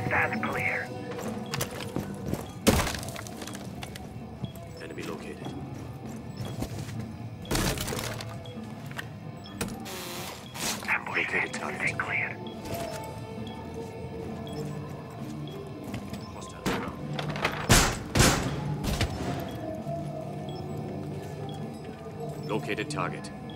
That's clear. Enemy located. Ambush Located set. target. Stay clear. Hostile. Located target.